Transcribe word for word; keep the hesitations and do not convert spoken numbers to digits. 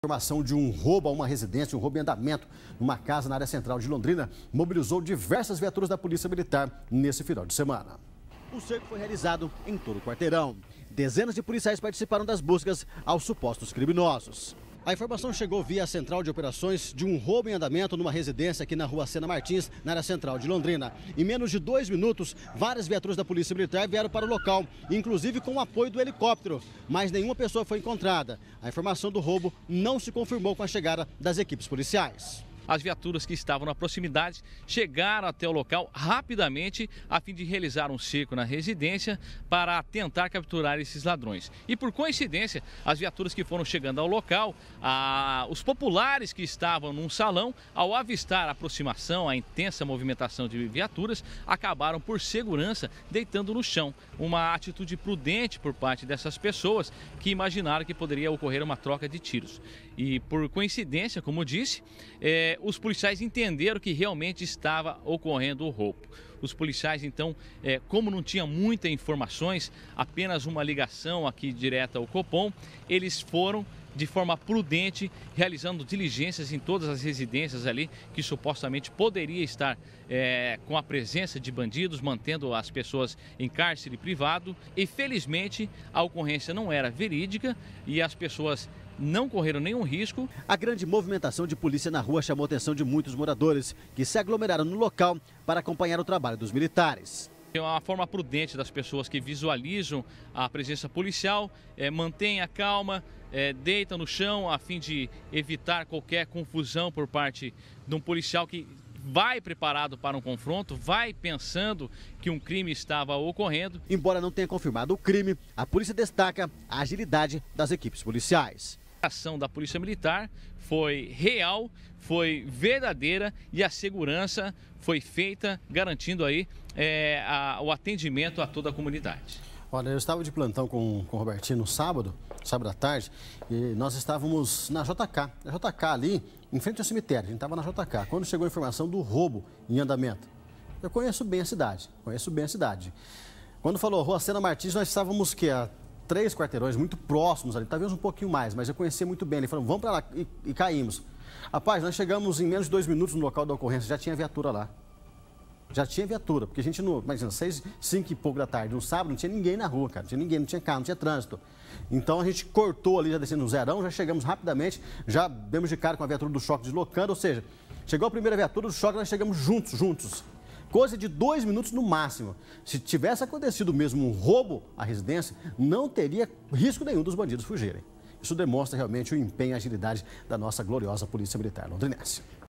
Informação de um roubo a uma residência, um roubo em andamento numa casa na área central de Londrina, mobilizou diversas viaturas da Polícia Militar nesse final de semana. O cerco foi realizado em todo o quarteirão. Dezenas de policiais participaram das buscas aos supostos criminosos. A informação chegou via a central de operações de um roubo em andamento numa residência aqui na rua Sena Martins, na área central de Londrina. Em menos de dois minutos, várias viaturas da Polícia Militar vieram para o local, inclusive com o apoio do helicóptero, mas nenhuma pessoa foi encontrada. A informação do roubo não se confirmou com a chegada das equipes policiais. As viaturas que estavam na proximidade chegaram até o local rapidamente a fim de realizar um cerco na residência para tentar capturar esses ladrões. E por coincidência, as viaturas que foram chegando ao local, a... os populares que estavam num salão, ao avistar a aproximação, a intensa movimentação de viaturas, acabaram por segurança deitando no chão. Uma atitude prudente por parte dessas pessoas que imaginaram que poderia ocorrer uma troca de tiros. E por coincidência, como disse, é, os policiais entenderam que realmente estava ocorrendo o roubo. Os policiais, então, é, como não tinha muitas informações, apenas uma ligação aqui direta ao Copom, eles foram de forma prudente, realizando diligências em todas as residências ali, que supostamente poderia estar é, com a presença de bandidos, mantendo as pessoas em cárcere privado. E felizmente a ocorrência não era verídica e as pessoas não correram nenhum risco. A grande movimentação de polícia na rua chamou a atenção de muitos moradores que se aglomeraram no local para acompanhar o trabalho dos militares. É uma forma prudente das pessoas que visualizam a presença policial, é, mantém a calma, é, deita no chão a fim de evitar qualquer confusão por parte de um policial que vai preparado para um confronto, vai pensando que um crime estava ocorrendo. Embora não tenha confirmado o crime, a polícia destaca a agilidade das equipes policiais. A ação da Polícia Militar foi real, foi verdadeira e a segurança foi feita, garantindo aí é, a, o atendimento a toda a comunidade. Olha, eu estava de plantão com, com o Robertinho no sábado, sábado à tarde, e nós estávamos na J K. A J K ali, em frente ao cemitério, a gente estava na J K, quando chegou a informação do roubo em andamento. Eu conheço bem a cidade, conheço bem a cidade. Quando falou Rua Sena Martins, nós estávamos que a três quarteirões muito próximos ali, talvez um pouquinho mais, mas eu conhecia muito bem. Ele falou, vamos para lá, e, e caímos. Rapaz, nós chegamos em menos de dois minutos no local da ocorrência, já tinha viatura lá. Já tinha viatura, porque a gente, não, imagina, seis, cinco e pouco da tarde, no sábado, não tinha ninguém na rua, cara, não tinha ninguém, não tinha carro, não tinha trânsito. Então a gente cortou ali, já descendo no zerão, já chegamos rapidamente, já demos de cara com a viatura do choque deslocando, ou seja, chegou a primeira viatura do choque, nós chegamos juntos, juntos. Coisa de dois minutos no máximo. Se tivesse acontecido mesmo um roubo à residência, não teria risco nenhum dos bandidos fugirem. Isso demonstra realmente o empenho e a agilidade da nossa gloriosa Polícia Militar londrinense.